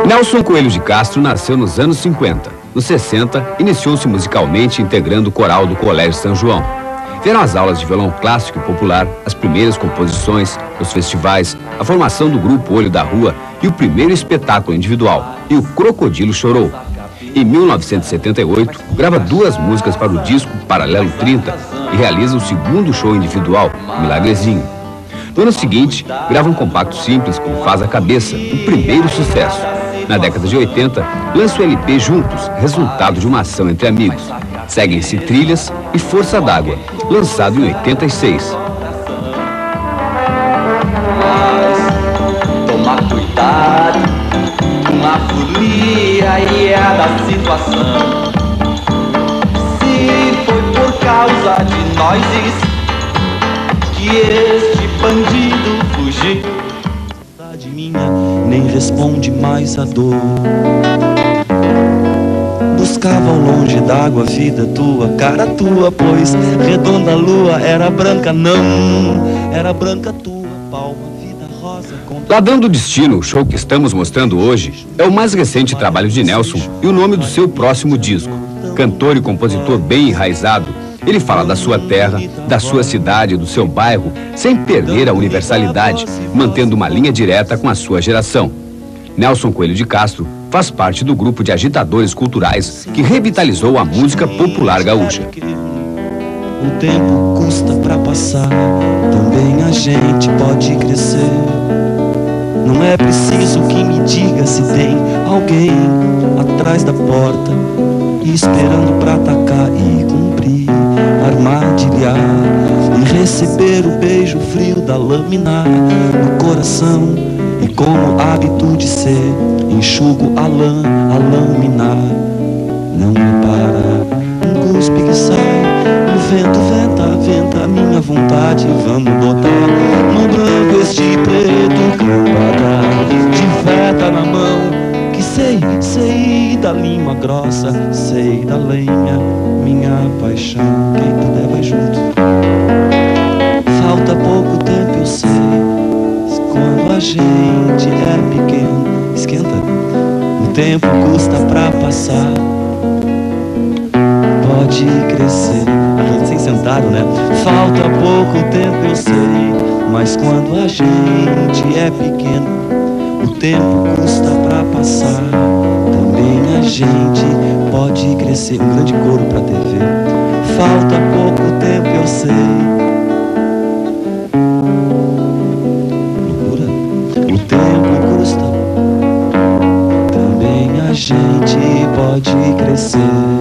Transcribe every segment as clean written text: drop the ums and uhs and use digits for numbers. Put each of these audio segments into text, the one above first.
Nelson Coelho de Castro nasceu nos anos 50. Nos 60, iniciou-se musicalmente integrando o coral do Colégio São João. Vieram as aulas de violão clássico e popular, as primeiras composições, os festivais, a formação do grupo Olho da Rua e o primeiro espetáculo individual, E o Crocodilo Chorou. Em 1978, grava 2 músicas para o disco Paralelo 30 e realiza o segundo show individual, Milagrezinho. No ano seguinte, grava um compacto simples com Faz a Cabeça, o primeiro sucesso. Na década de 80, lança o LP Juntos, resultado de uma ação entre amigos. Seguem-se Trilhas e Força d'Água, lançado em 86. Toma cuidado com a folia e é da situação. Se foi por causa de nós que este bandido fugiu, cidade minha nem responde mais a dor. Buscava ao longe d'água a vida tua, cara tua, pois redonda a lua era branca, não era branca tua, palma, vida rosa. Ladrão Destino, o show que estamos mostrando hoje, é o mais recente trabalho de Nelson e o nome do seu próximo disco. Cantor e compositor bem enraizado, ele fala da sua terra, da sua cidade, do seu bairro, sem perder a universalidade, mantendo uma linha direta com a sua geração. Nelson Coelho de Castro faz parte do grupo de agitadores culturais que revitalizou a música popular gaúcha. O tempo custa pra passar, também a gente pode crescer. Não é preciso que me diga se tem alguém atrás da porta, esperando pra atacar e cumprir, armadilhar e receber o beijo frio da lâmina no coração. E como hábito de ser, enxugo a lâmina. Não me para, um cuspe que sai, o vento venta a minha vontade. Vamos botar no branco este preto cambada de veta na mão. Que sei da lima grossa, sei da lenha, minha paixão. Quem puder vai junto. Falta pouco tempo, eu sei. Quando a gente é pequeno, esquenta. O tempo custa pra passar, pode crescer. Sem sentado, né? Falta pouco tempo, eu sei. Mas quando a gente é pequeno, o tempo custa pra passar. Também a gente pode crescer. Um grande coro pra TV. Falta pouco tempo, eu sei. O tempo custa, também a gente pode crescer.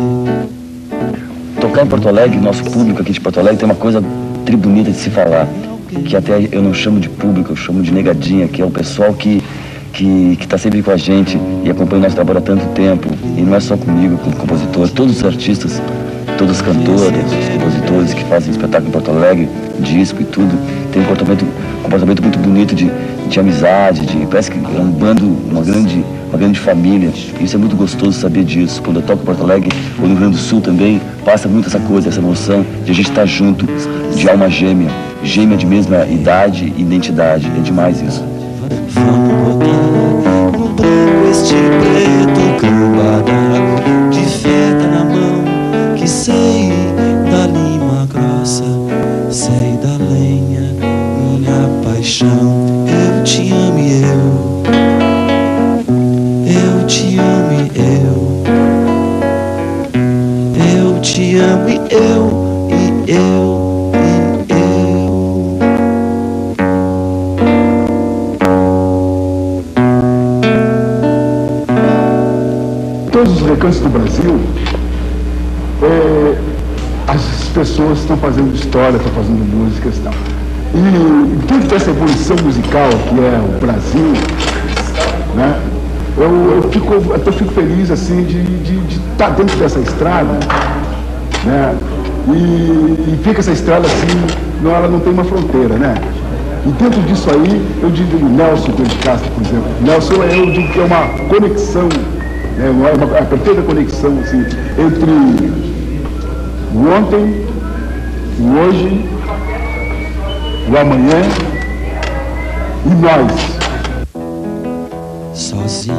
Tocar em Porto Alegre, nosso público aqui de Porto Alegre tem uma coisa tri bonita de se falar, que até eu não chamo de público, eu chamo de negadinha, que é o pessoal que está sempre com a gente e acompanha o nosso trabalho há tanto tempo. E não é só comigo, como compositor, todos os artistas, todos os cantores, os compositores que fazem espetáculo em Porto Alegre, disco e tudo, tem um comportamento muito bonito de amizade, parece que é um bando, uma grande família. Isso é muito gostoso saber disso. Quando eu toco em Porto Alegre ou no Rio Grande do Sul também, passa muito essa coisa, essa emoção de a gente estar junto, de alma gêmea de mesma idade e identidade. É demais isso. Vamos botar no branco este preto cambada de feta na mão. Que sei da lima grossa, sei da lenha, minha paixão. Eu te amo e eu te amo e eu te amo e eu. Todos os recantos do Brasil, as pessoas estão fazendo história, estão fazendo músicas e tal. E dentro dessa evolução musical que é o Brasil, né, eu fico feliz assim de estar dentro dessa estrada, né, e fica essa estrada assim, ela não tem uma fronteira, né? E dentro disso aí, eu digo Nelson Coelho de Castro, por exemplo. Nelson, eu digo que é uma conexão, né, uma perfeita conexão assim, entre o ontem, o hoje, o amanhã e nós. sozinha,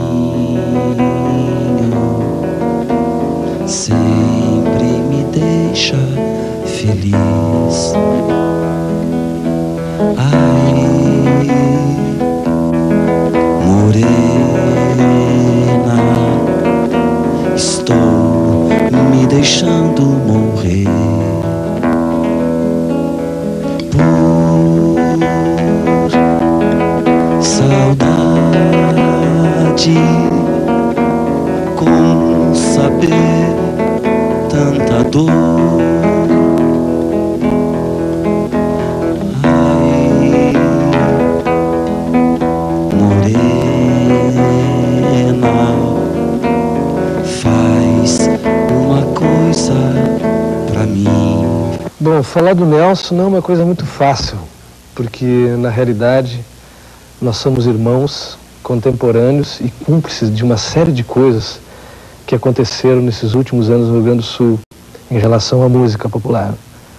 sempre me deixa feliz. Ai, morena, estou me deixando morrer por saudade. Como saber tanta dor? Ai, morena, faz uma coisa pra mim. Bom, falar do Nelson não é uma coisa muito fácil, porque na realidade nós somos irmãos, contemporâneos e cúmplices de uma série de coisas que aconteceram nesses últimos anos no Rio Grande do Sul em relação à música popular.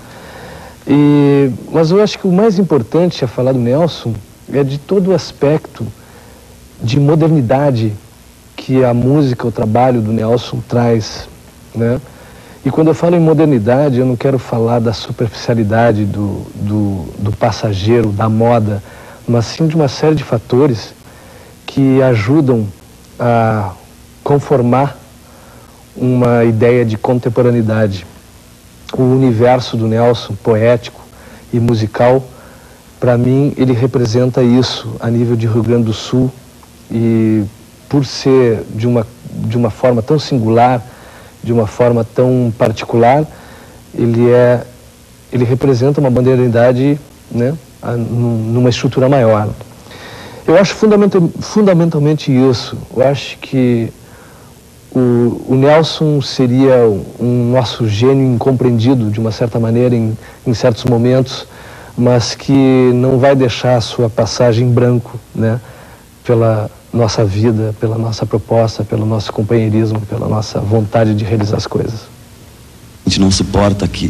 Mas eu acho que o mais importante a falar do Nelson é de todo o aspecto de modernidade que a música, o trabalho do Nelson traz, né? E quando eu falo em modernidade, eu não quero falar da superficialidade do passageiro, da moda, mas sim de uma série de fatores que ajudam a conformar uma ideia de contemporaneidade. O universo do Nelson, poético e musical, para mim, ele representa isso a nível de Rio Grande do Sul, e por ser de uma forma tão singular, de uma forma tão particular, ele representa uma modernidade, né, numa estrutura maior. Eu acho fundamentalmente isso. Eu acho que o Nelson seria um nosso gênio incompreendido, de uma certa maneira, em certos momentos, mas que não vai deixar a sua passagem em branco, né, pela nossa vida, pela nossa proposta, pelo nosso companheirismo, pela nossa vontade de realizar as coisas. A gente não suporta que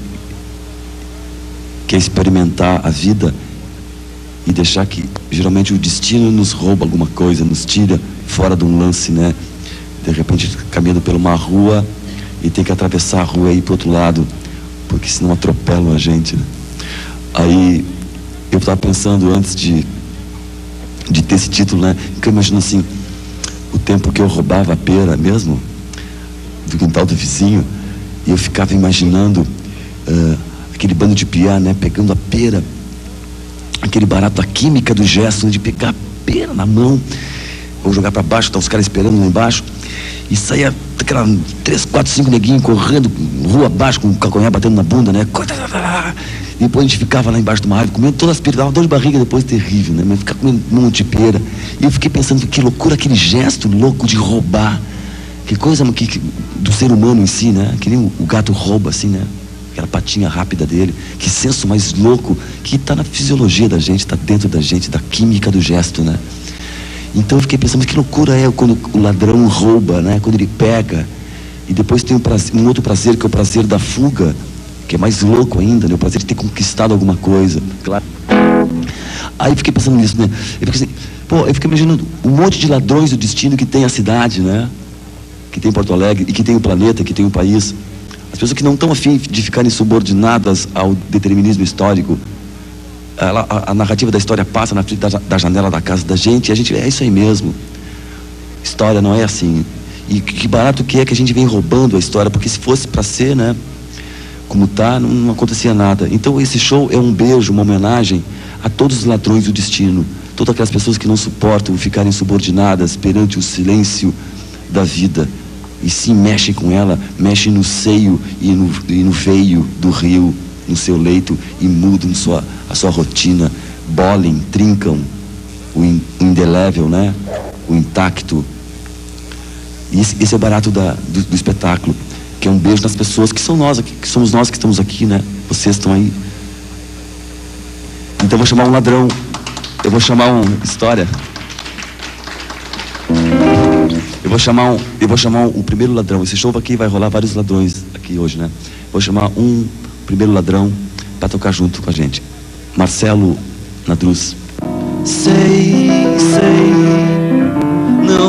quer experimentar a vida e deixar que, geralmente, o destino nos rouba alguma coisa, nos tira fora de um lance, né? De repente, caminhando por uma rua e tem que atravessar a rua e ir pro outro lado, porque senão atropelam a gente, né? Aí, eu estava pensando antes de ter esse título, né? Que eu imagino assim, o tempo que eu roubava a pera mesmo, do quintal do vizinho, e eu ficava imaginando aquele bando de piá, né? Pegando a pera, aquele barato, a química do gesto, de pegar a pera na mão, ou jogar para baixo, tá os caras esperando lá embaixo, e saía aquela 3, 4, 5 neguinhos correndo, rua abaixo, com o calcanhar batendo na bunda, né? Depois a gente ficava lá embaixo de uma árvore, comendo todas as peras, dava dor de barriga depois, terrível, né? Mas ficava comendo um monte de pera. E eu fiquei pensando, que loucura aquele gesto louco de roubar. Que coisa do ser humano em si, né? Que nem o gato rouba, assim, né? Aquela patinha rápida dele. Que senso mais louco, que está na fisiologia da gente, está dentro da gente, da química do gesto, né? Então eu fiquei pensando, que loucura é quando o ladrão rouba, né? Quando ele pega. E depois tem um outro prazer, que é o prazer da fuga, que é mais louco ainda, né? O prazer de ter conquistado alguma coisa, claro. Aí eu fiquei pensando nisso, né? Eu fiquei imaginando um monte de ladrões do destino que tem a cidade, né? Que tem Porto Alegre, e que tem o planeta, que tem o país. As pessoas que não estão afim de ficarem subordinadas ao determinismo histórico. A narrativa da história passa na frente da janela da casa da gente, e a gente, é isso aí mesmo. História não é assim. E que barato que é que a gente vem roubando a história, porque se fosse para ser, né? Como tá, não acontecia nada. Então esse show é um beijo, uma homenagem a todos os ladrões do destino, todas aquelas pessoas que não suportam ficarem subordinadas perante o silêncio da vida, e sim mexem com ela, mexem no seio e no veio do rio, no seu leito, e mudam a sua rotina, bolem, trincam o indelével, né? O intacto. E esse é o barato do espetáculo, que é um beijo nas pessoas que são nós, que somos nós que estamos aqui, né? Vocês estão aí. Então eu vou chamar um ladrão, eu vou chamar história. Eu vou chamar o primeiro ladrão. Esse show aqui vai rolar vários ladrões aqui hoje, né? Vou chamar primeiro ladrão para tocar junto com a gente. Marcelo Nadruz. Sei, não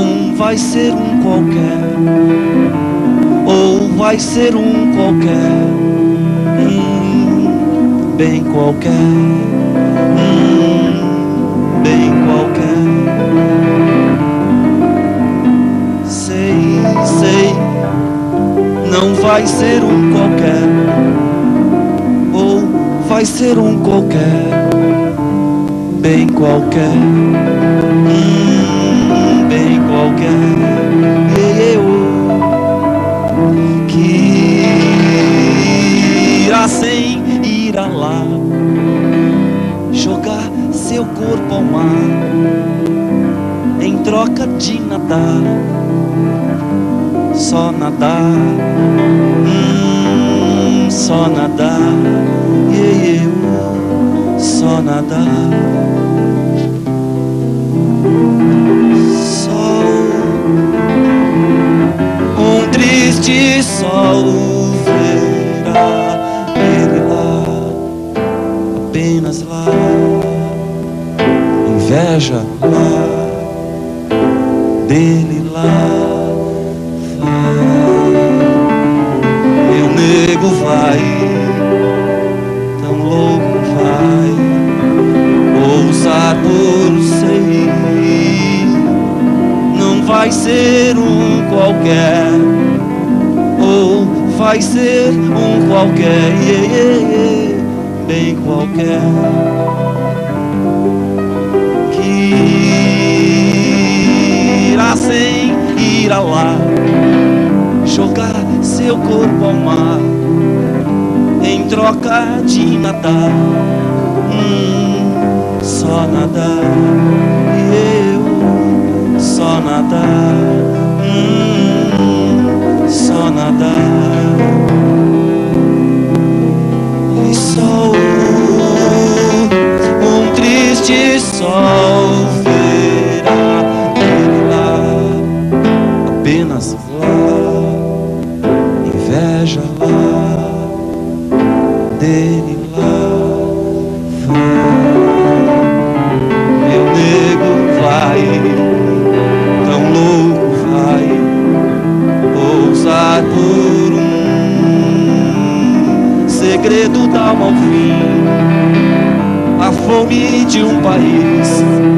vai ser um qualquer, ou vai ser um qualquer, bem qualquer, bem qualquer. Sei, sei, não vai ser um qualquer, ou vai ser um qualquer, bem qualquer, bem qualquer. Que irá sem ir a lá, jogar seu corpo ao mar, em troca de nadar, só nadar, só nadar, só nadar. Triste sol verá ele lá, apenas lá, inveja lá, dele lá. Vai, meu nego vai, tão louco vai, ousar por ser, não vai ser um qualquer, ou vai ser um qualquer, bem qualquer. Que irá sem ir a lá, jogar seu corpo ao mar, em troca de nadar, só nadar, só nadar, só nadar. E só um triste sol verá ele lá, apenas lá, inveja lá, dele lá. Meu nego vai, tão louco vai, ousar por um segredo da alma ao fim, a fome de um país,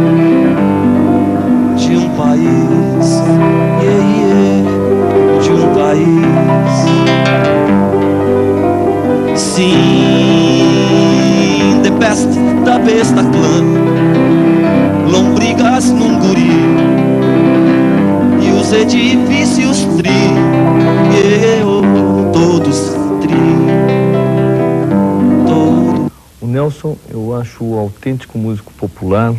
de um país, de um país. Sim, the best da besta clã, lombrigas num guri, e os edifícios todos O Nelson, eu acho o autêntico músico popular,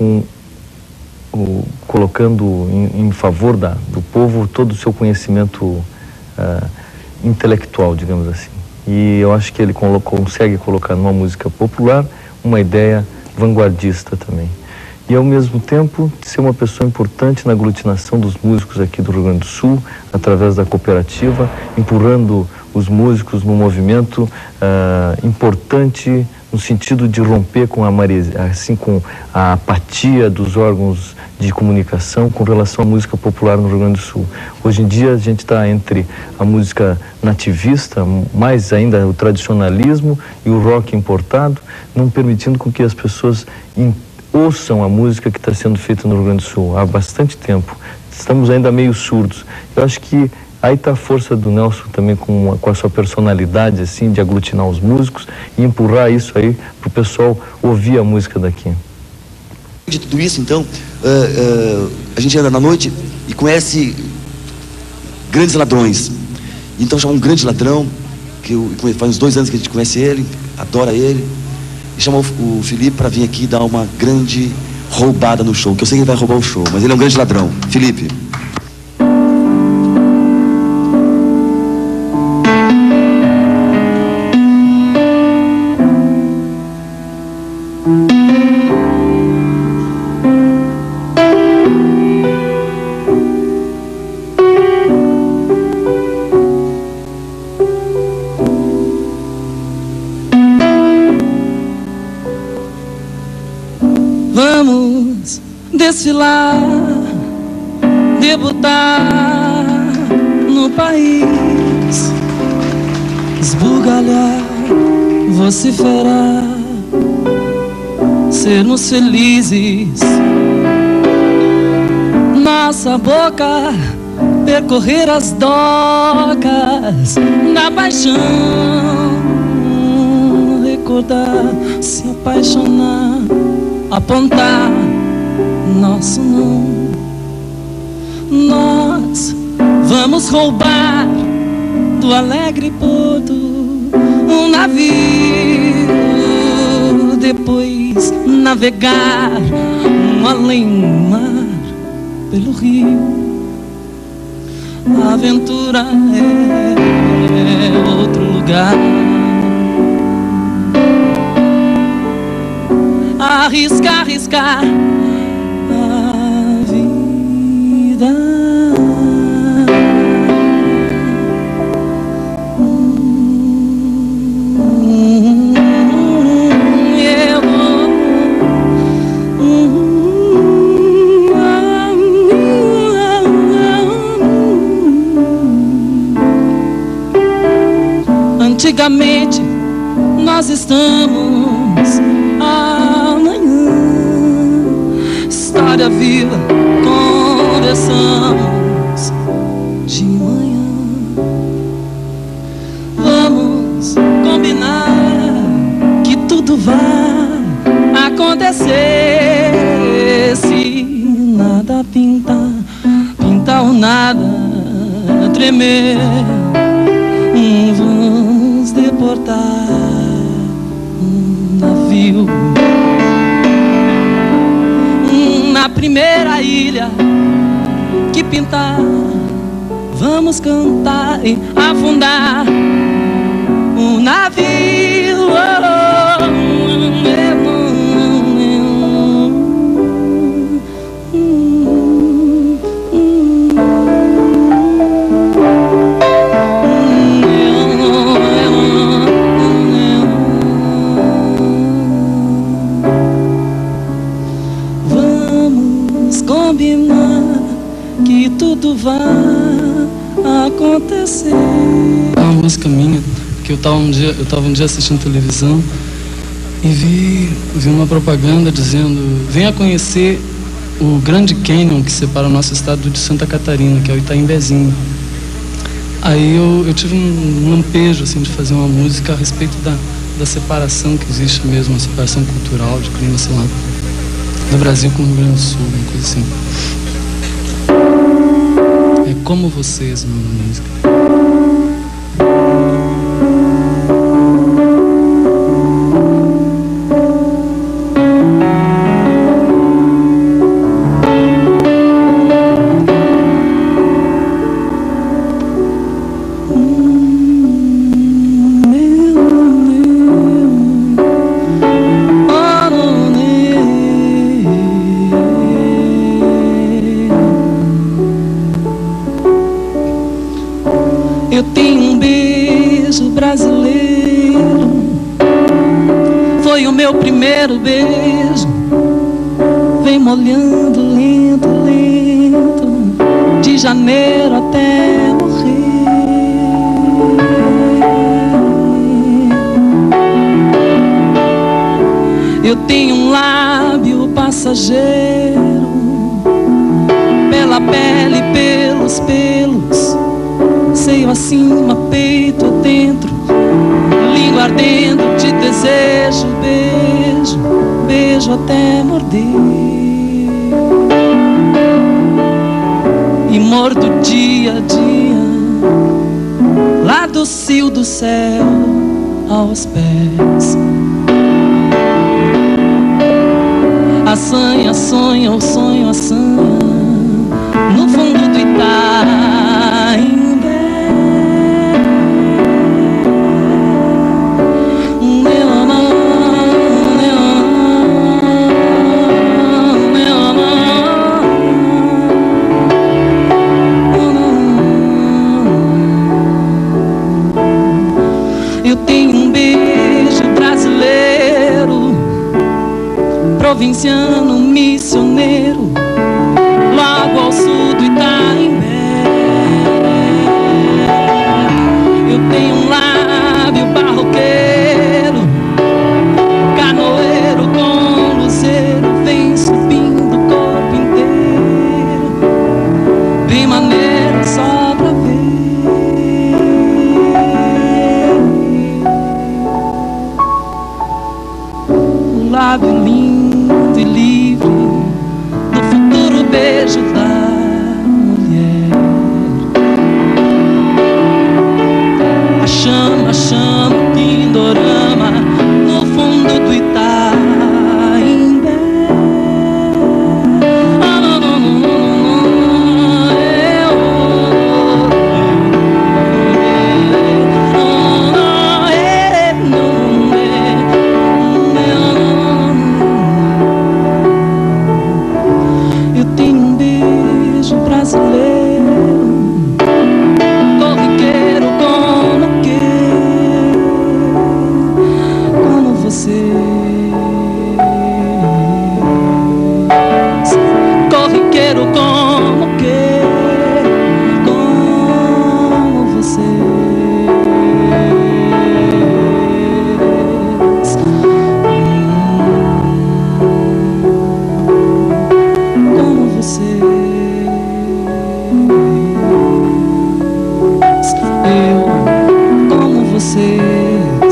colocando em favor do povo todo o seu conhecimento intelectual, digamos assim. E eu acho que ele consegue colocar numa música popular uma ideia vanguardista também. E, ao mesmo tempo, ser uma pessoa importante na aglutinação dos músicos aqui do Rio Grande do Sul, através da cooperativa, empurrando os músicos num movimento importante no sentido de romper com com a apatia dos órgãos de comunicação com relação à música popular no Rio Grande do Sul. Hoje em dia a gente está entre a música nativista, mais ainda o tradicionalismo e o rock importado, não permitindo com que as pessoas ouçam a música que está sendo feita no Rio Grande do Sul há bastante tempo. Estamos ainda meio surdos. Eu acho que aí está a força do Nelson também com a sua personalidade, assim, de aglutinar os músicos e empurrar isso aí para o pessoal ouvir a música daqui. De tudo isso, então, a gente anda na noite e conhece grandes ladrões. Então chama um grande ladrão, que faz uns 2 anos que a gente conhece ele, adora ele, e chama o Felipe para vir aqui dar uma grande roubada no show, que eu sei que ele vai roubar o show, mas ele é um grande ladrão. Felipe. Vamos desfilar, debutar país, esbugalhar, vociferar, sermos felizes. Nossa boca percorrer as docas da paixão, recordar, se apaixonar, apontar nosso não. Nós vamos roubar do alegre porto um navio, depois navegar um além-mar pelo rio. A aventura é outro lugar. Arriscar, arriscar a vida. Antigamente nós estamos amanhã, história viva, conversamos de manhã. Vamos combinar que tudo vai acontecer. Se nada pintar, pintar o nada tremer, vamos deportar um navio na primeira ilha que pintar. Vamos cantar e afundar um navio. Que tudo vai acontecer. É uma música minha que eu tava um dia assistindo televisão e vi uma propaganda dizendo: venha conhecer o Grande Canyon que separa o nosso estado de Santa Catarina, que é o Itaimbezinho. Aí eu tive um lampejo assim, de fazer uma música a respeito da separação que existe mesmo, uma separação cultural, de clima, sei lá, do Brasil com o Rio Grande do Sul, uma coisa assim. É Como Vocês, o nome da música. Eu tenho um beijo brasileiro, foi o meu primeiro beijo. Vem molhando lento, lento, de janeiro até morrer. Eu tenho um lábio passageiro, pela pele, pelos pelos, seio acima, peito adentro, língua ardendo de desejo, beijo, beijo até morder. E mordo dia a dia, lá do cio do céu aos pés. Assanha, sonha, ou sonho, assanha, no fundo do Itaim. Provinciano, missioneiro, logo ao sul do Itaimbé. Motorama, no fundo do Itaimbé. Eu tenho um beijo brasileiro, corriqueiro como você. Corriqueiro como você. Como você. Eu como vocês.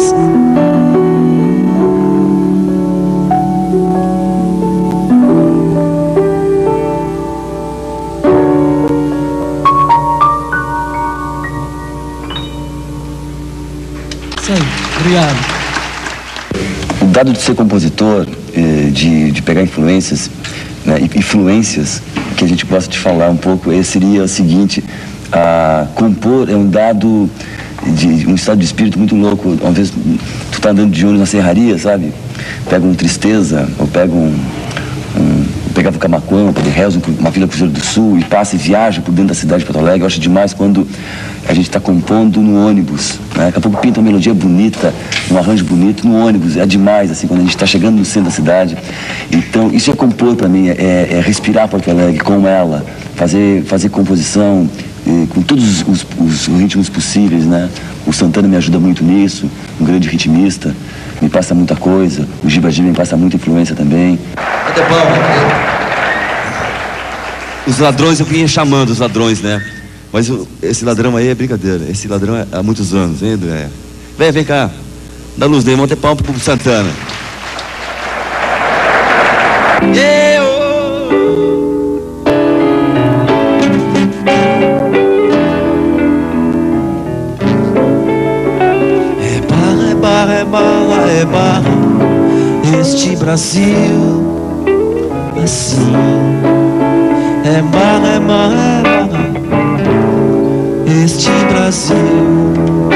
Isso aí, obrigado. O dado de ser compositor, de pegar influências, né, influências que a gente gosta de falar um pouco, seria o seguinte: compor é um dado de um estado de espírito muito louco. Às vezes tu tá andando de ônibus na serraria, sabe? Pega um Tristeza, ou pega pegava o Camaquã, o Rezo, uma vila Cruzeiro do Sul, e passa e viaja por dentro da cidade de Porto Alegre. Eu acho demais quando a gente está compondo no ônibus, né? Daqui a pouco pinta uma melodia bonita, um arranjo bonito no ônibus. É demais, assim, quando a gente está chegando no centro da cidade. Então, isso é compor para mim, é respirar Porto Alegre com ela, fazer composição com todos os ritmos possíveis, né? O Santana me ajuda muito nisso, um grande ritmista, me passa muita coisa. O Giba Giba me passa muita influência também. Até palma. Os ladrões, eu vinha chamando os ladrões, né? Mas esse ladrão aí é brincadeira. Esse ladrão é há muitos anos, hein, André? Vem cá. Dá luz dele, monte palma pro Santana. É barra, este Brasil assim. É barra, este Brasil.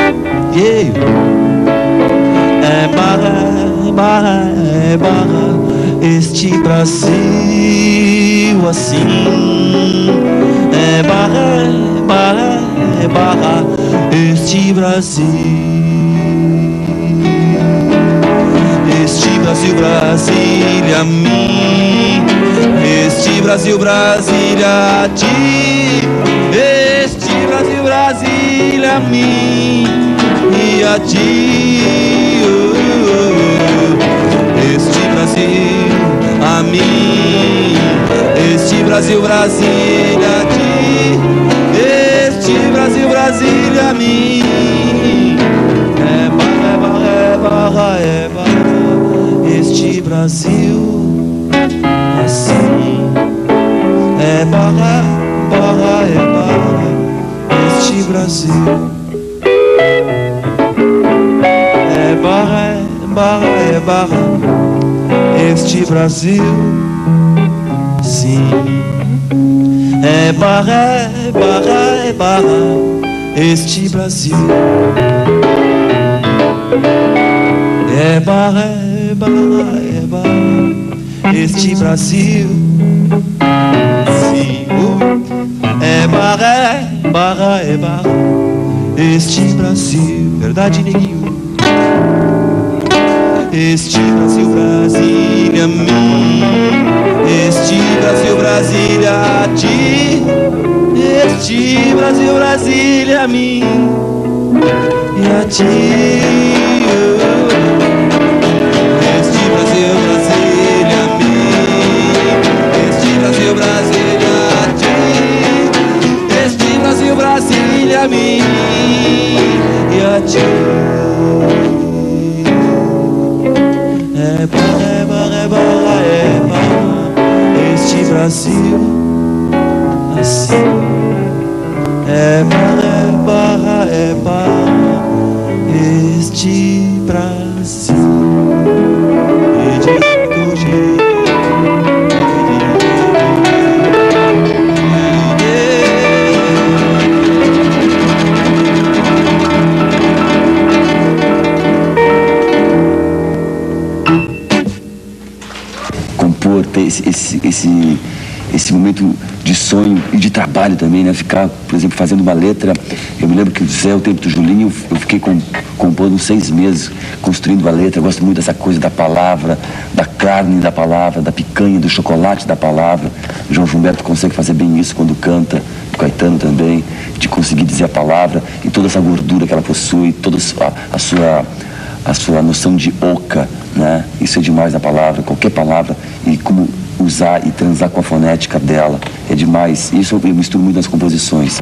É barra, este Brasil assim. É barra, este Brasil. Este Brasil, Brasília, mim. Este Brasil, Brasília, a ti. Este Brasil, Brasília, mim e a ti. Este Brasil, a mim. Este Brasil, Brasília, a ti. Este Brasil, Brasília, a mim. É barra, este Brasil assim. É barra, este Brasil. É barra, este Brasil. Sim. É barra, este Brasil. É barra, este Brasil. Sim. É barra, este Brasil. Verdade, neguinho. Este Brasil, Brasília, mim. Este Brasil, Brasília, a ti. Este Brasil, Brasília, a mim e a ti. Este Brasil, Brasília, a mim. Este Brasil, Brasília, a ti. Este Brasil, Brasília, a mim e a ti. É barra, este Brasil assim. É barra, este Brasil. esse momento de sonho e de trabalho também, né? Ficar, por exemplo, fazendo uma letra. Eu me lembro que o Zé, o tempo do Julinho, eu fiquei compondo 6 meses, construindo a letra. Eu gosto muito dessa coisa da palavra, da carne da palavra, da picanha, do chocolate da palavra. O João Gilberto consegue fazer bem isso quando canta, o Caetano também, de conseguir dizer a palavra e toda essa gordura que ela possui, toda a sua noção de oca, né? Isso é demais na palavra, qualquer palavra, e como usar e transar com a fonética dela, é demais. Isso eu misturo muito nas composições.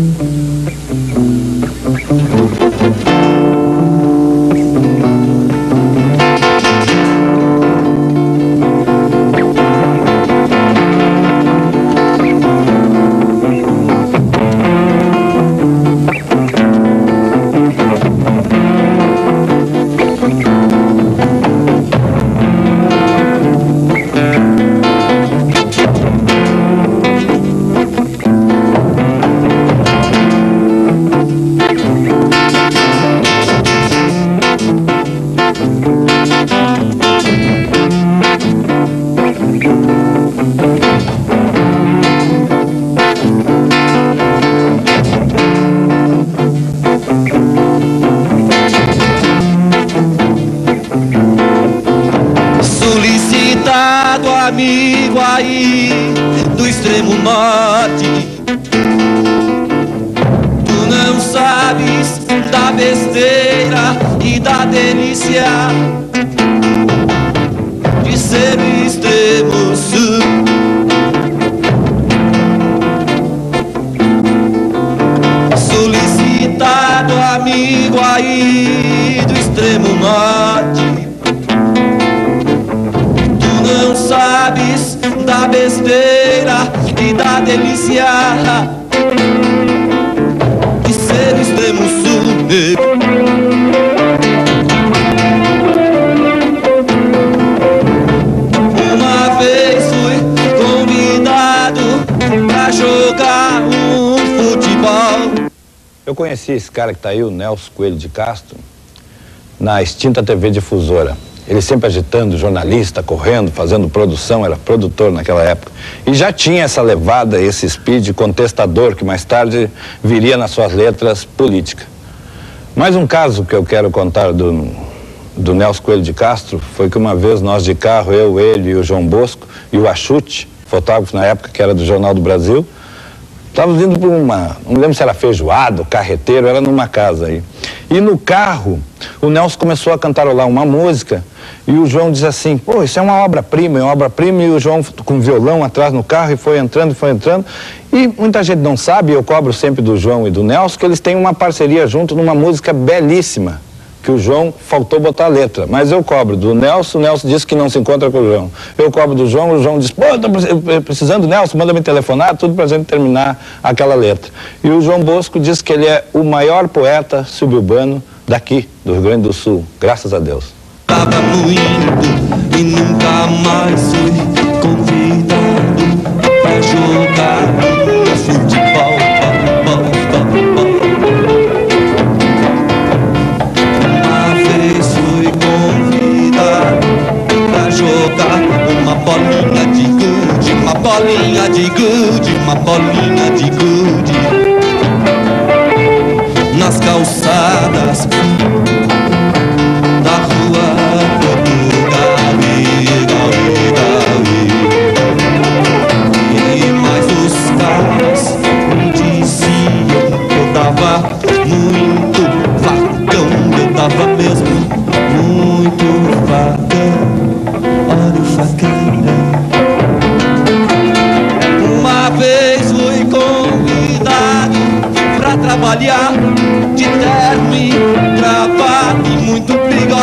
Amigo aí do extremo norte, tu não sabes da besteira e da delícia de ser o extremo sul. Solicitado amigo aí do extremo norte, não sabes da besteira e da delícia de ser o extremo sul. Uma vez fui convidado pra jogar um futebol. Eu conheci esse cara que tá aí, o Nelson Coelho de Castro, na extinta TV Difusora. Ele sempre agitando, jornalista, correndo, fazendo produção, era produtor naquela época. E já tinha essa levada, esse speed contestador, que mais tarde viria nas suas letras política. Mais um caso que eu quero contar do Nelson Coelho de Castro foi que uma vez nós de carro, eu, ele e o João Bosco e o Achute, fotógrafo na época que era do Jornal do Brasil, estávamos indo para não lembro se era feijoada, carreteiro, era numa casa aí. E no carro, o Nelson começou a cantarolar uma música e o João diz assim, pô, isso é uma obra-prima, e o João com violão atrás no carro e foi entrando. E muita gente não sabe, eu cobro sempre do João e do Nelson, que eles têm uma parceria junto numa música belíssima, que o João faltou botar a letra, mas eu cobro do Nelson, o Nelson disse que não se encontra com o João. Eu cobro do João, o João diz, pô, tô precisando, Nelson, manda me telefonar, tudo pra gente terminar aquela letra. E o João Bosco diz que ele é o maior poeta suburbano daqui, do Rio Grande do Sul, graças a Deus. Tava muito e nunca mais fui convidado pra jogar futebol. Uma vez fui convidado pra jogar uma bolinha de gude, uma bolinha de gude, uma bolinha de gude nas calçadas da rua Portugal, e mais os caras me diziam que eu tava muito facão, eu tava mesmo muito facão, olha o facão. Uma vez fui convidado pra trabalhar de terno e gravata e muito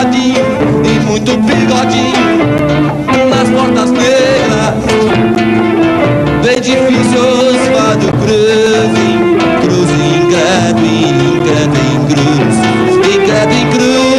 bigodinho nas portas negras do edifício Osvaldo Cruz, em credo, em credo, em cruz, em credo, em cruz.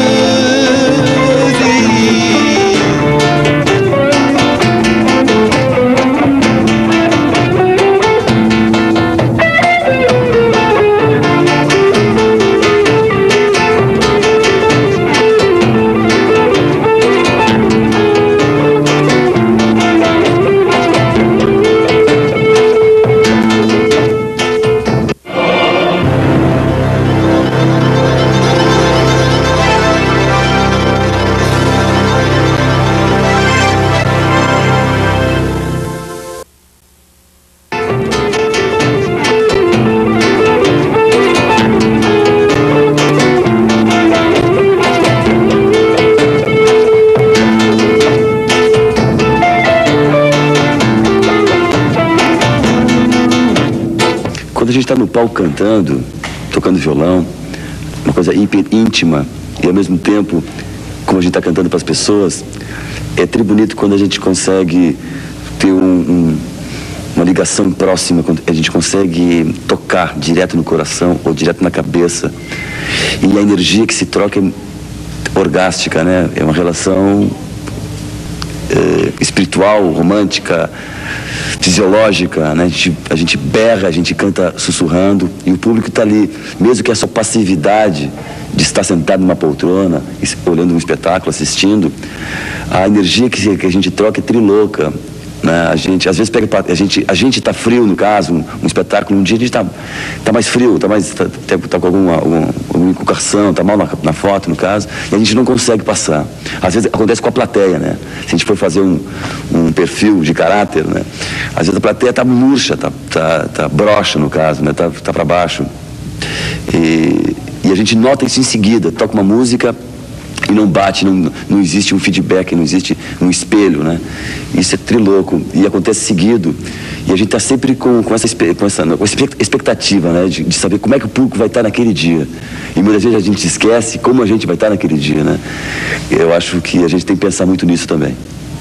quando a gente está no palco cantando, tocando violão, uma coisa íntima, e ao mesmo tempo, como a gente está cantando para as pessoas, é tri bonito quando a gente consegue ter uma ligação próxima, quando a gente consegue tocar direto no coração ou direto na cabeça. E a energia que se troca é orgástica, né? É uma relação espiritual, romântica, fisiológica, né? A gente berra, a gente canta sussurrando, e o público está ali, mesmo que essa passividade de estar sentado numa poltrona, olhando um espetáculo, assistindo, a energia que a gente troca é trilouca, né? A gente, às vezes, a gente está frio, no caso, um espetáculo, um dia a gente tá mais frio, tá com alguma inculcação, tá mal na foto, no caso, e a gente não consegue passar. Às vezes acontece com a plateia, né? Se a gente for fazer um perfil de caráter, né? Às vezes a plateia tá murcha, tá broxa, no caso, né? Tá para baixo. E a gente nota isso em seguida, toca uma música e não bate, não existe um feedback, não existe um espelho, né? Isso é trilouco e acontece seguido, e a gente está sempre com essa expectativa, né? De saber como é que o público vai estar naquele dia, e muitas vezes a gente esquece como a gente vai estar naquele dia, né? Eu acho que a gente tem que pensar muito nisso também.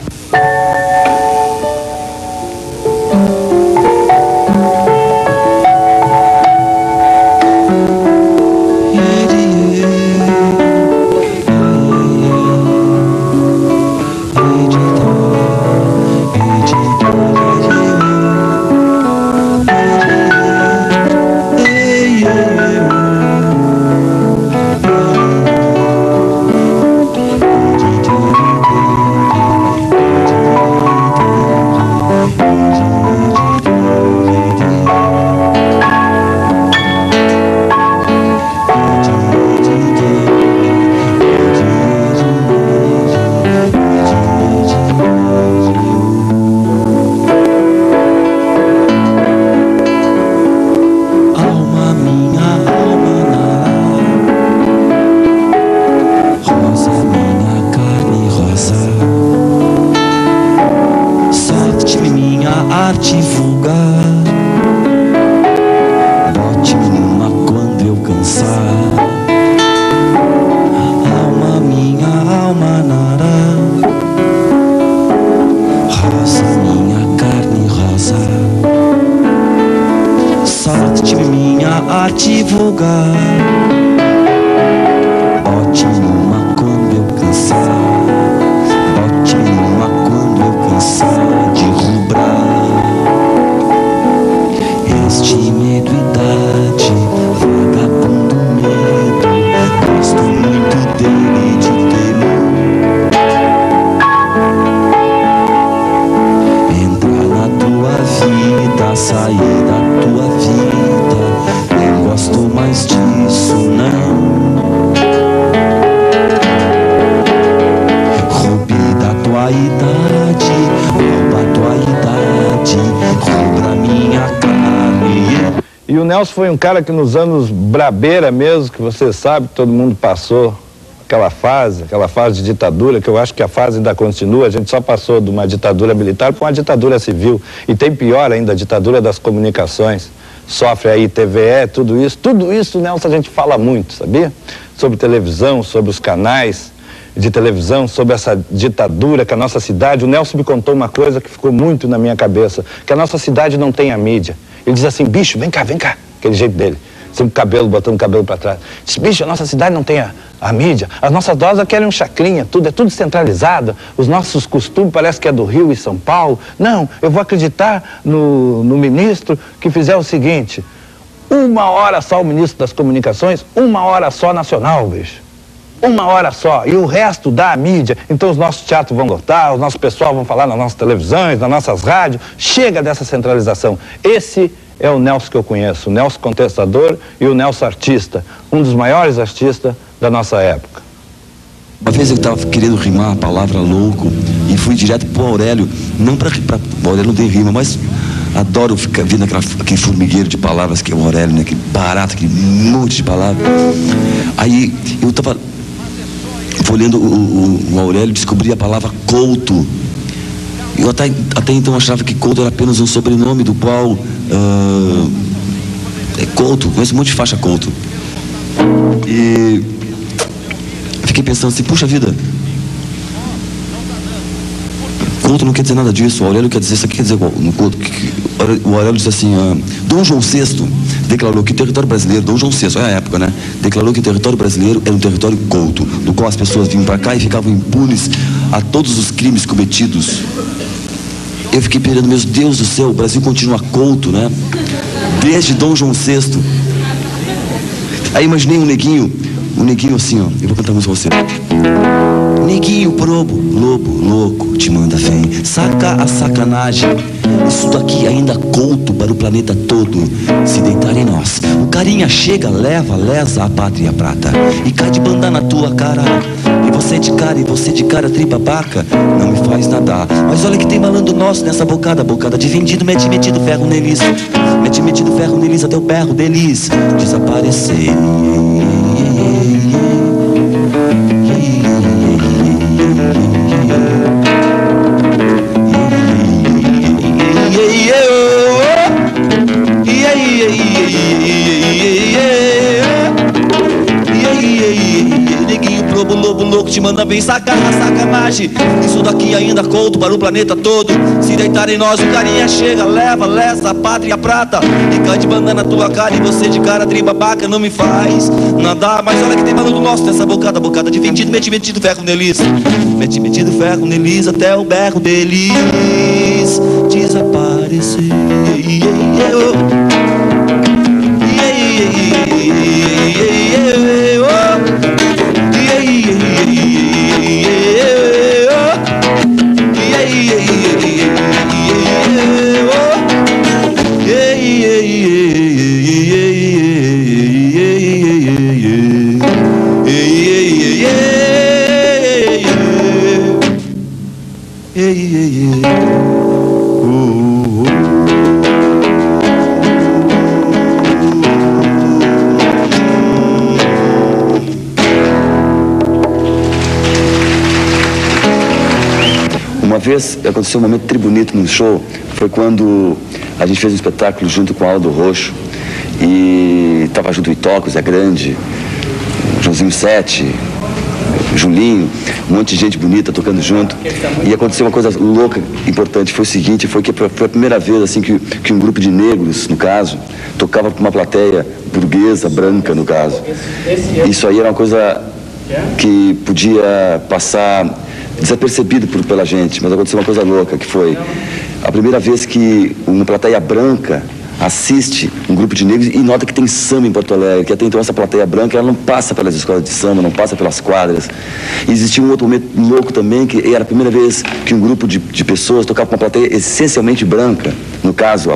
Nelson foi um cara que nos anos brabeira mesmo, que você sabe, todo mundo passou aquela fase de ditadura, que eu acho que a fase ainda continua, a gente só passou de uma ditadura militar para uma ditadura civil, e tem pior ainda, a ditadura das comunicações, sofre aí TVE, tudo isso, Nelson, a gente fala muito, sabia? Sobre televisão, sobre os canais de televisão, sobre essa ditadura que a nossa cidade, o Nelson me contou uma coisa que ficou muito na minha cabeça, que a nossa cidade não tem a mídia. Ele diz assim, bicho, vem cá, aquele jeito dele, sempre botando o cabelo para trás. Diz, bicho, a nossa cidade não tem a mídia, as nossas doses querem um chacrinha, é tudo centralizado, os nossos costumes parece que é do Rio e São Paulo. Não, eu vou acreditar no ministro que fizer o seguinte, 1 hora só o ministro das comunicações, 1 hora só nacional, bicho. 1 hora só, e o resto dá a mídia. Então os nossos teatros vão lotar, os nossos pessoal vão falar nas nossas televisões, nas nossas rádios. Chega dessa centralização. Esse é o Nelson que eu conheço, o Nelson contestador e o Nelson artista, um dos maiores artistas da nossa época. Uma vez eu estava querendo rimar a palavra louco e fui direto pro Aurélio, não para o Aurélio não tem rima, mas adoro ficar vendo aquele formigueiro de palavras que é o Aurélio, né? Aquele barato, aquele monte de palavras. Aí eu estava olhando o Aurélio, descobri a palavra couto. Eu até então achava que couto era apenas um sobrenome do qual Couto, conheço um monte de faixa Couto. E fiquei pensando assim, puxa vida, Couto não quer dizer nada disso, o Aurélio quer dizer, isso aqui quer dizer no Couto, o Aurélio diz assim, Dom João VI declarou que o território brasileiro, Dom João VI, olha a época, né? Declarou que o território brasileiro era um território couto, no qual as pessoas vinham para cá e ficavam impunes a todos os crimes cometidos. Eu fiquei pensando, meu Deus do céu, o Brasil continua couto, né? Desde Dom João VI. Aí imaginei um neguinho assim, ó, eu vou cantar a música pra você. Neguinho probo, lobo, louco, te manda vem, saca a sacanagem. Isso daqui ainda couto para o planeta todo se deitar em nós. O carinha chega, leva, lesa a pátria prata e cai de banda na tua cara. E você de cara, tripa baca, não me faz nadar. Mas olha que tem malandro nosso nessa bocada de vendido, metido ferro neles. Metido ferro neles até o berro deles desaparecer. Lobo louco te manda bem, saca a sacanagem. Isso daqui ainda couto para o planeta todo se deitar em nós. O carinha chega, leva, lesa a pátria prata e cai de banda na tua cara. E você de cara, triba baca, não me faz nadar. Mas olha que tem maluco nosso nessa bocada de vendido, metido ferro neles. Metido ferro neles até o berro deles desaparecer. Uma vez aconteceu um momento tribunito no show, foi quando a gente fez um espetáculo junto com o Aldo Roxo e estava junto o Itoco, Zé Grande, Joãozinho Sete, Julinho, um monte de gente bonita tocando junto. E aconteceu uma coisa louca, importante, foi o seguinte, foi a primeira vez assim que um grupo de negros, no caso, tocava para uma plateia burguesa, branca, no caso. Isso aí era uma coisa que podia passar desapercebido pela gente, mas aconteceu uma coisa louca, que foi a primeira vez que uma plateia branca assiste um grupo de negros e nota que tem samba em Porto Alegre, que até então essa plateia branca ela não passa pelas escolas de samba, não passa pelas quadras. E existia um outro momento louco também, que era a primeira vez que um grupo de pessoas tocava com uma plateia essencialmente branca, no caso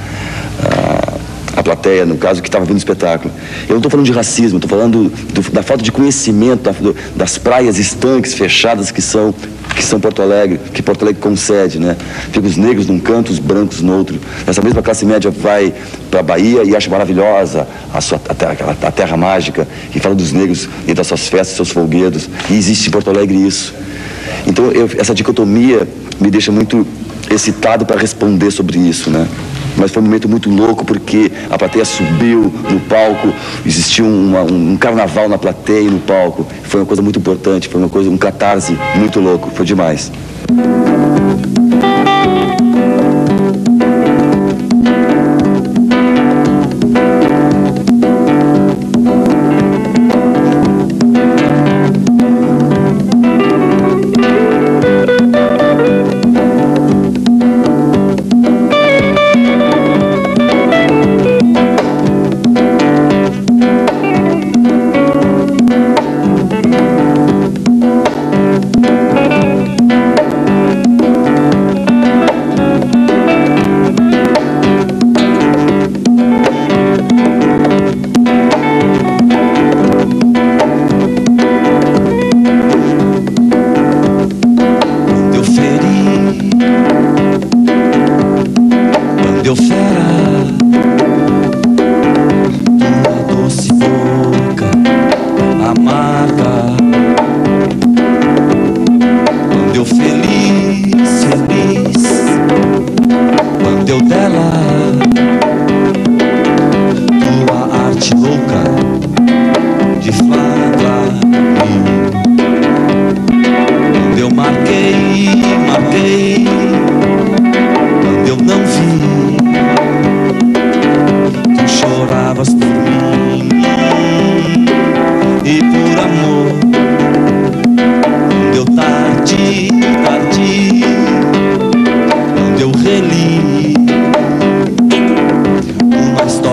a plateia, no caso, que estava vendo o espetáculo. Eu não estou falando de racismo, estou falando da falta de conhecimento das praias estanques fechadas que são Porto Alegre, que Porto Alegre concede, né? Fica os negros num canto, os brancos no outro. Essa mesma classe média vai para a Bahia e acha maravilhosa a terra mágica, e fala dos negros e das suas festas, seus folguedos. E existe em Porto Alegre isso. Então, essa dicotomia me deixa muito excitado para responder sobre isso, né? Mas foi um momento muito louco, porque a plateia subiu no palco, existiu um carnaval na plateia e no palco. Foi uma coisa muito importante, foi um catarse muito louco, foi demais.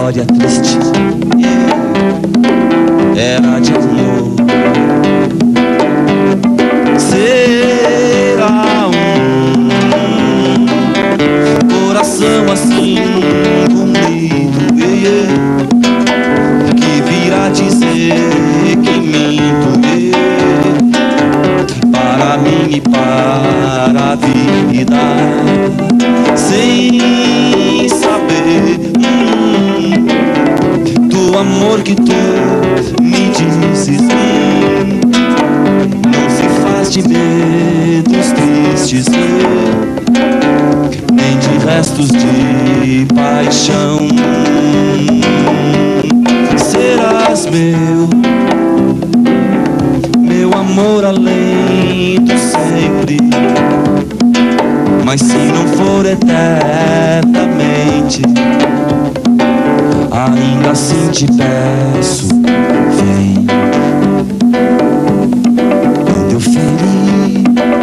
história triste era de amor. Será coração assim bonito, que virá dizer que minto, para mim e para a vida, sem saber do amor que tu me dizes. Não se faz de medos tristes, nem de restos de paixão. Serás meu amor além do sempre, mas se não for eternamente, ainda assim te peço, vem. Quando eu ferir,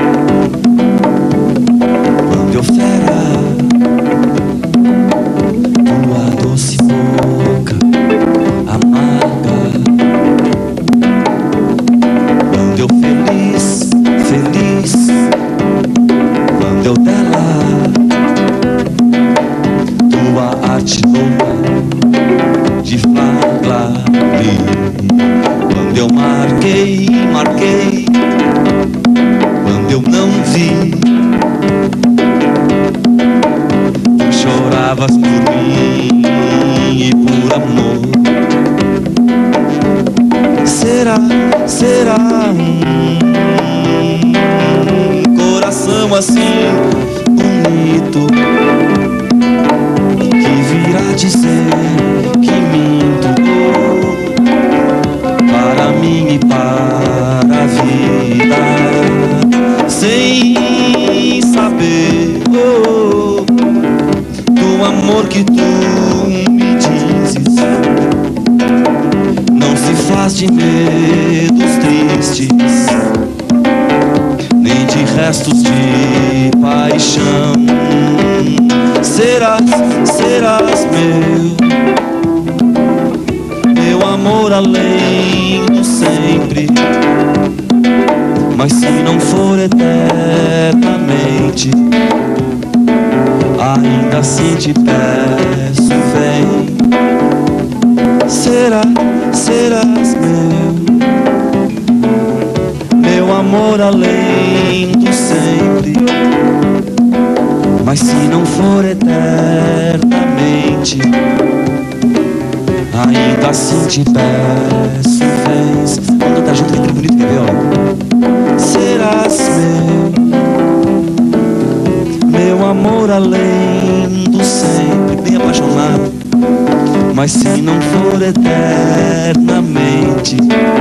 quando eu ferar tua doce boca amarga, quando eu feliz, quando eu dela tua arte louca de flagrante, quando eu marquei, quando eu não vi, tu choravas por mim e por amor. Será coração assim bonito, que virá dizer que minto, para mim e para a vida, sem saber do amor que tu me dizes. Não se faz de medos tristes, nem de restos de paixão. Serás meu amor além do sempre, mas se não for eternamente, ainda assim te peço, vem. Serás meu amor além do sempre, mas se não for eternamente, ainda assim te peço, vens. Vamos cantar junto, que é bonito, quer ver, ó? Serás meu amor além do sempre, bem apaixonado, mas se não for eternamente,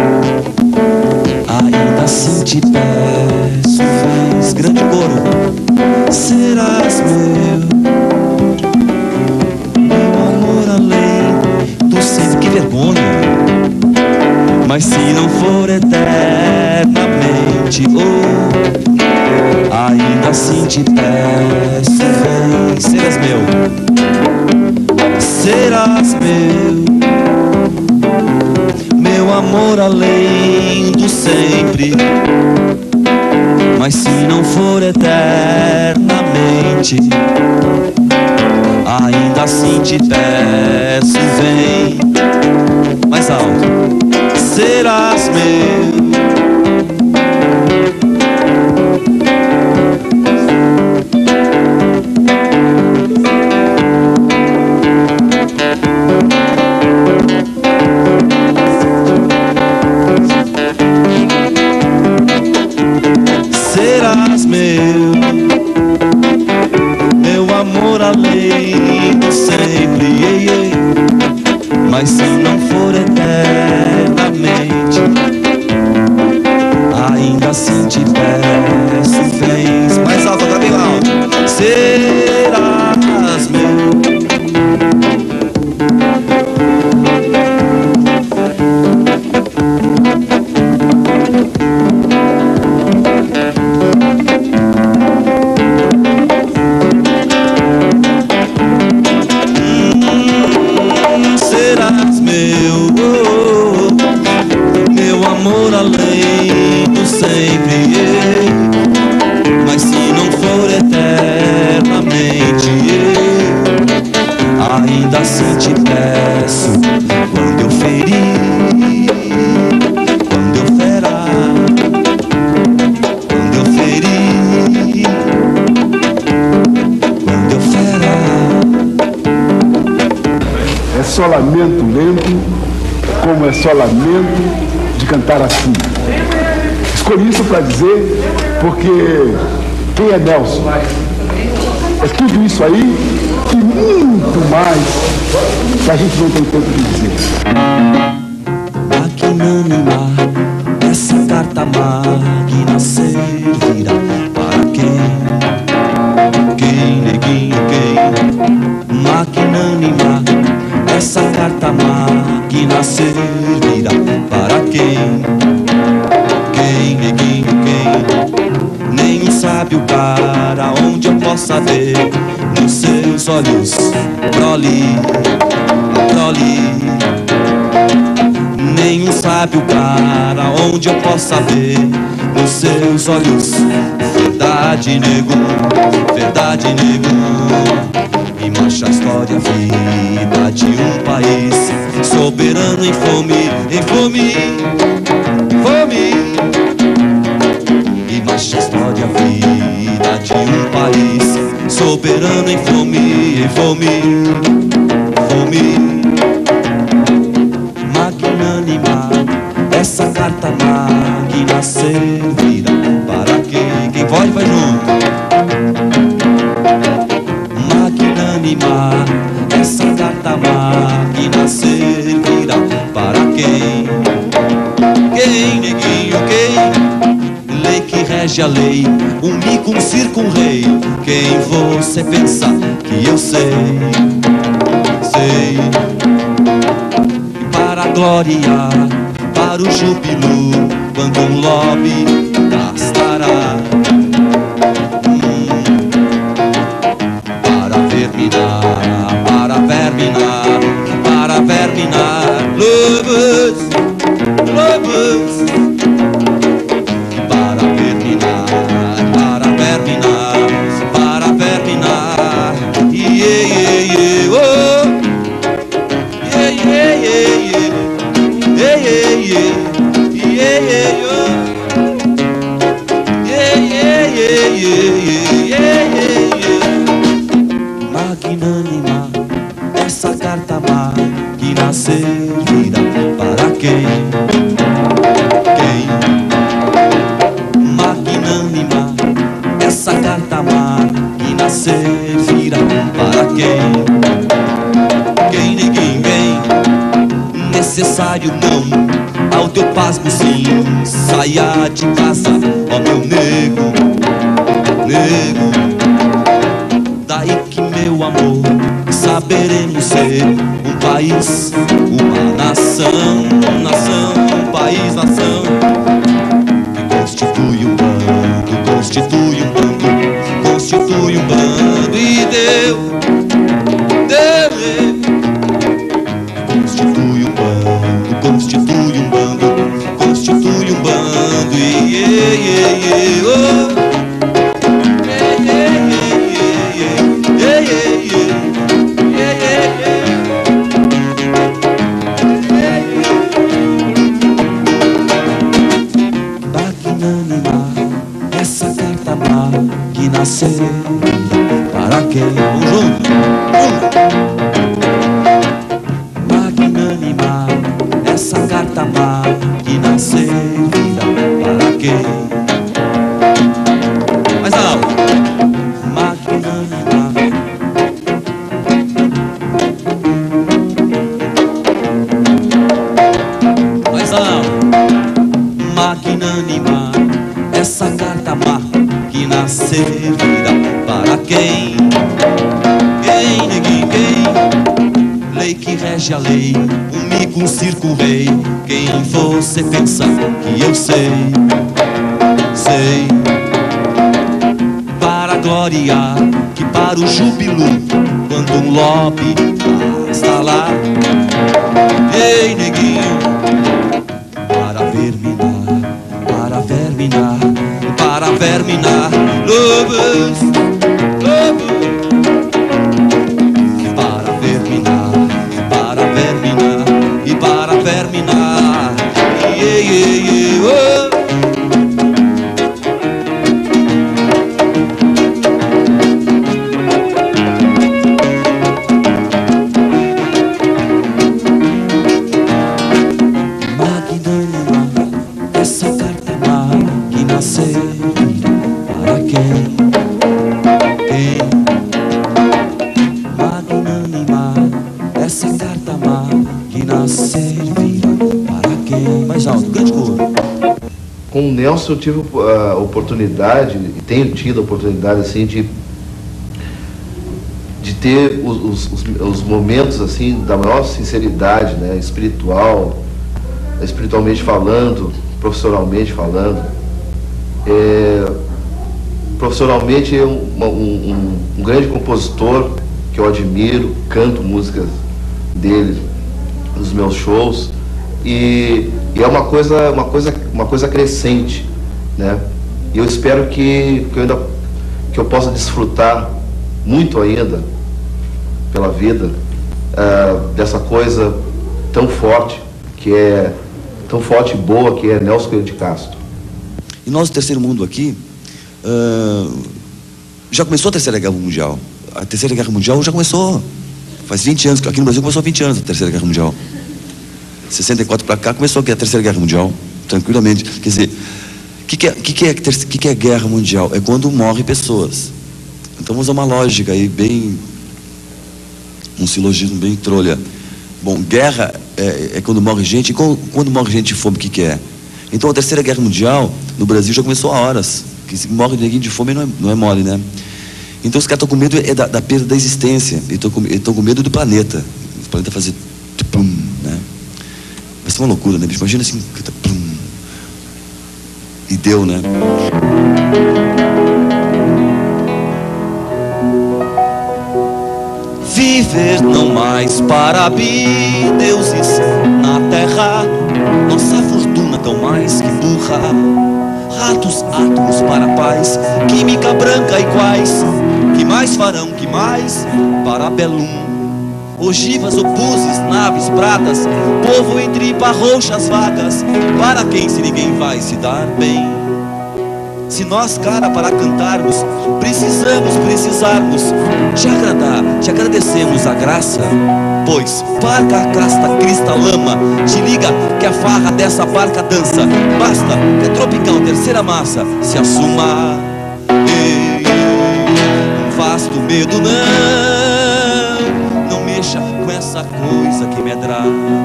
ainda assim te peço, vens. Grande coro. Serás meu amor além do sempre. Que vergonha. Mas se não for eternamente, ainda assim te peço, vem. Serás meu amor além do sempre, mas se não for eternamente, ainda assim te peço, vem. Mais alto. Serás meu. Serás meu amor além do sempre, mas se não for eternamente, ainda assim te peço, vens. Mais alto, tá bem alto. Serás meu. serás meu, meu amor além do sempre. Mas se não for eternamente, ainda assim te peço, quando eu ferir, quando eu ferar, quando eu ferir, quando eu ferar. É só lamento lento, como é só lamento de cantar assim. Escolhi isso para dizer porque quem é Nelson? É tudo isso aí e muito mais que a gente não tem tempo de dizer. Maquinânima, essa carta máquina servirá para quem? Quem, neguinho, quem? Maquinânima, essa carta máquina servirá para quem? Quem, neguinho, quem? Nem um sábio para onde eu possa ver nos seus olhos, prole, prole. Nem um sábio para onde eu possa ver nos seus olhos verdade, nego, verdade, nego. E marcha a história, a vida de um país soberano em fome, em fome, fome. E marcha a história, a vida de um país soberano em fome, em fome, fome. Magnânima, essa carta máquina servirá para quem? Quem vai junto. Magnânima, essa carta máquina servirá para quem? Quem, neguinho, quem? Lei que rege a lei, um mico, um circo, um rei. Quem você pensa que eu sei? Sei. Para a glória, para o júbilo, quando um lobby gastará. Para verminar, para verminar, para verminar, lobos, lobos. Para verminar, para verminar, para verminar, yeah, yeah, yeah, oh. Yeah, yeah, yeah, yeah. Yeah, yeah, yeah. Yeah, yeah, yeah. Yeah, yeah, yeah, yeah. Yeah, yeah, yeah. Magnânima, essa carta máquina servirá para quem? Quem? Magnânima, essa carta máquina servirá para quem? Quem, ninguém vem, necessário não, ao teu pasmo sim, saia de casa, ó meu nego, nego. Daí que meu amor, saberemos ser um país, uma nação, nação, um país, nação. Que constitui um bando, constitui um bando, constitui um bando e deu, deu. Constitui um bando, constitui um bando, constitui um bando e yeah, yeah, yeah, oh. Yeah, yeah, yeah, yeah, yeah, yeah, yeah, yeah. Magnânima, essa carta máquina servirá para quem? Vamos junto, Magnânima, essa carta máquina servirá para quem? Mais alto. Magnânima, mais alto. Magnânima, essa carta máquina servirá para quem? Quem, neguinho, quem? Lei que rege a lei, um mico, um circo, um rei. Quem você pensa que eu sei? Sei. Para a glória, que para o júbilo, quando um lobby está lá. terminar. Essa carta máquina servirá para quem? Magnânima, essa carta máquina servirá para quem? Mais alto, grande cor. Com o Nelson eu tive a oportunidade, e tenho tido a oportunidade assim de ter os momentos assim da maior sinceridade, né, espiritualmente falando, profissionalmente falando. Profissionalmente é um grande compositor que eu admiro, canto músicas dele nos meus shows, e é uma coisa crescente, né? E eu espero que eu possa desfrutar muito ainda pela vida dessa coisa tão forte e boa que é Nelson Coelho de Castro. E nós, o Terceiro Mundo aqui, já começou a Terceira Guerra Mundial. A Terceira Guerra Mundial já começou, faz 20 anos, aqui no Brasil começou há 20 anos a Terceira Guerra Mundial. 64 para cá começou aqui a Terceira Guerra Mundial, tranquilamente. Quer dizer, o que é guerra mundial? É quando morrem pessoas. Então vamos usar uma lógica aí bem, um silogismo bem trolha. Bom, guerra é quando morre gente, e quando morre gente de fome, o que é? Então a Terceira Guerra Mundial no Brasil já começou há horas. Que se morre ninguém de fome não é mole, né? Então os caras estão com medo da perda da existência. E estão com medo do planeta. O planeta fazer plum, né? Vai ser uma loucura, né? Imagina assim, plum. E deu, né? Viver não mais para deuses na terra, nossa fortuna tão mais que burra. Ratos, átomos para a paz, química branca e quais, que mais farão, que mais? Para Belum. Ogivas, obuses, naves, pratas, povo em tripa, roxas, vagas. Para quem se ninguém vai se dar bem? Se nós, cara, para cantarmos, precisarmos te agradar, te agradecemos a graça. Pois, parca a casta cristalama, te liga que a farra dessa barca dança. Basta que a tropical terceira massa se assuma. Um vasto medo não mexa com essa coisa que medra.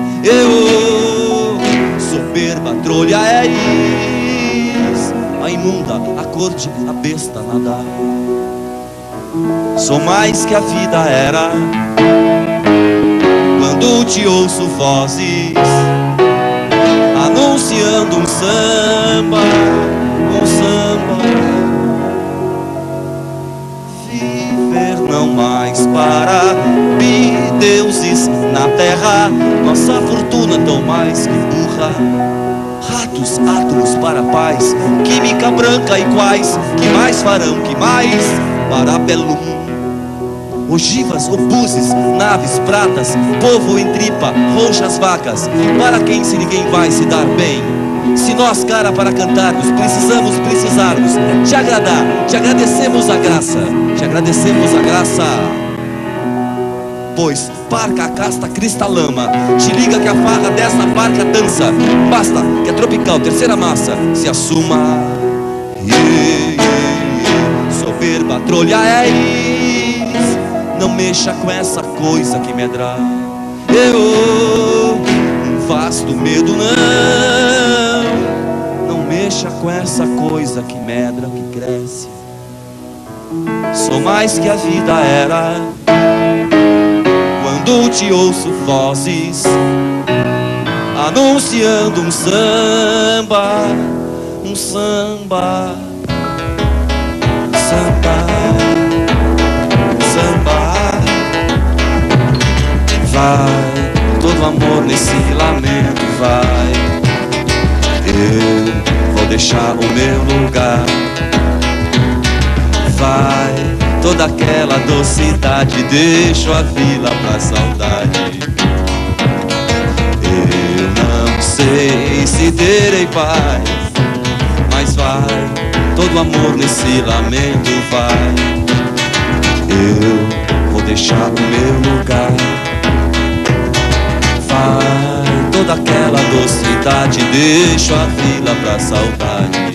Soberba trolha é isso, a imunda, a corte, a besta nadar. Sou mais que a vida era quando te ouço vozes anunciando um samba. Viver não mais para deuses na terra, nossa fortuna tão mais que burra. Ratos, átomos para a paz, química branca e quais, que mais farão, que mais? Para Belum. Ogivas, obuses, naves, pratas, povo em tripa, roxas, vacas. Para quem se ninguém vai se dar bem? Se nós, cara, para cantarmos, precisarmos te agradar, te agradecemos a graça, te agradecemos a graça. Pois, parca a casta cristalama, te liga que a farra dessa barca dança. Basta que a tropical terceira massa se assuma. Soberba trolha é isso, não mexa com essa coisa que medra. Um vasto medo não mexa com essa coisa que medra, que cresce. Sou mais que a vida era quando te ouço vozes anunciando um samba. Vai, todo amor nesse lamento vai. Eu vou deixar o meu lugar. Vai, toda aquela docidade, deixo a vila pra saudade. Eu não sei se terei paz, mas vai, todo amor nesse lamento vai. Eu vou deixar o meu lugar. Vai, toda aquela docidade, deixo a vila pra saudade.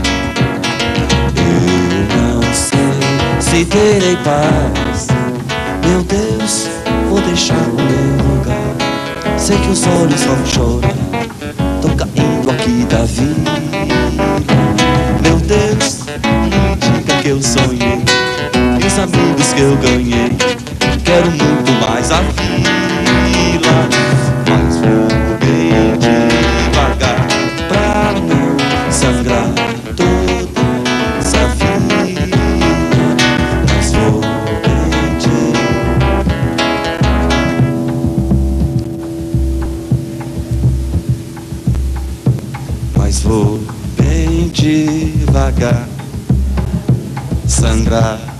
Eu não sei se terei paz, meu Deus, vou deixar o meu lugar. Sei que os olhos vão chorar, tô caindo aqui da vida. Meu Deus, me diga que eu sonhei, e os amigos que eu ganhei, quero muito mais a vila. Mas vou bem devagar pra não sangrar toda essa vida. Mas vou bem Mas vou bem devagar, sangrar